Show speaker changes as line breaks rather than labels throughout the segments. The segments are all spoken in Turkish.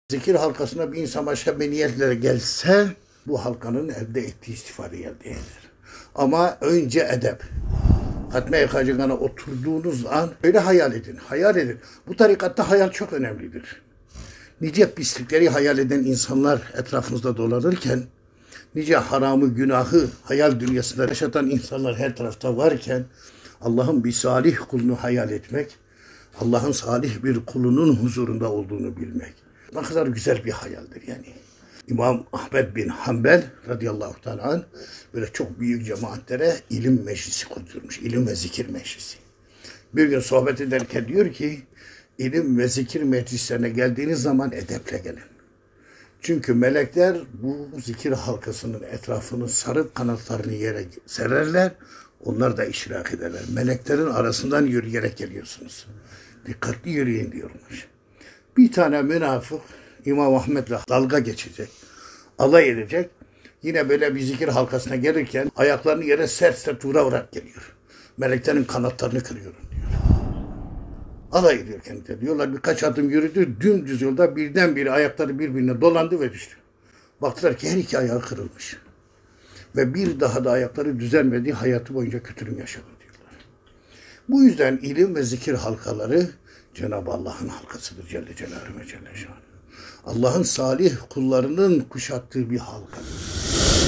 Zikir halkasına bir insan başka bir niyetle gelse bu halkanın elde ettiği istifadeyi elde eder. Ama önce edep. Hatme-i Hacıgan'a oturduğunuz an öyle hayal edin. Hayal edin. Bu tarikatta hayal çok önemlidir. Nice pislikleri hayal eden insanlar etrafınızda dolanırken, nice haramı, günahı hayal dünyasında yaşatan insanlar her tarafta varken, Allah'ın bir salih kulunu hayal etmek, Allah'ın salih bir kulunun huzurunda olduğunu bilmek. Ne kadar güzel bir hayaldir yani. İmam Ahmed bin Hanbel radıyallahu teala anh böyle çok büyük cemaatlere ilim meclisi kurdurmuş. İlim ve zikir meclisi. Bir gün sohbet ederken diyor ki, ilim ve zikir meclislerine geldiğiniz zaman edeple gelin. Çünkü melekler bu zikir halkasının etrafını sarıp kanatlarını yere sererler. Onlar da işrak ederler. Meleklerin arasından yürüyerek geliyorsunuz. Dikkatli yürüyün diyormuş. Bir tane münafık İmam Ahmet'le dalga geçecek, alay edecek. Yine böyle bir zikir halkasına gelirken ayaklarını yere sert sert vurarak geliyor. Meleklerin kanatlarını kırıyorum diyor. Alay ediyor kendine. Diyorlar birkaç adım yürüdü, dümdüz yolda birdenbire ayakları birbirine dolandı ve düştü. Baktılar ki her iki ayağı kırılmış. Ve bir daha da ayakları düzelmedi, hayatı boyunca kötülük yaşadı diyorlar. Bu yüzden ilim ve zikir halkaları Cenab-ı Allah'ın halkasıdır Celle Celaluhu ve Celle Şanuhu. Allah'ın salih kullarının kuşattığı bir halkadır.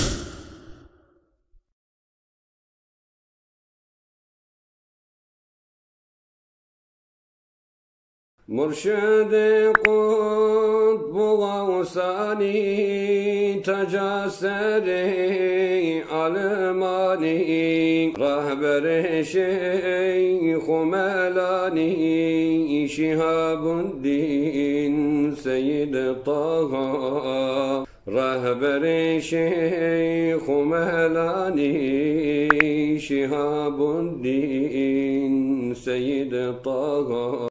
Mürşid-i Kutbu Gavsani Tecesseri Almani Rahber-i Şeyh-u Melani Şihabuddin Seyyid Taha Rahber-i Şeyh-u Melani Şihabuddin Seyyid Taha